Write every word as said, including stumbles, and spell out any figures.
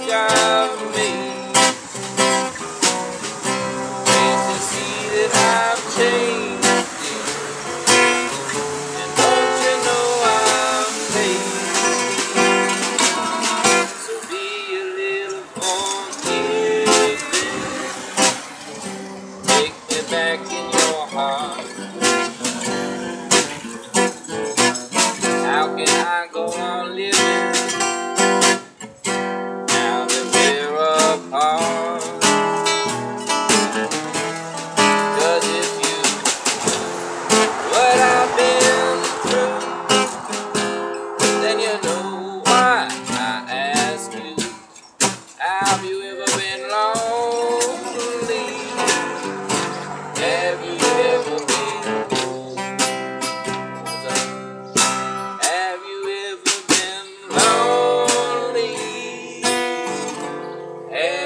of me. Can't you see that I've changed you? And don't you know I'm paid? So be a little forgiving. Take me back in your heart. How can I go on living now that we're apart? 'Cause if you what I've been through, then you know why I ask you. Have you ever been lonely? Have you ever been blue? Have you ever been lonely? Have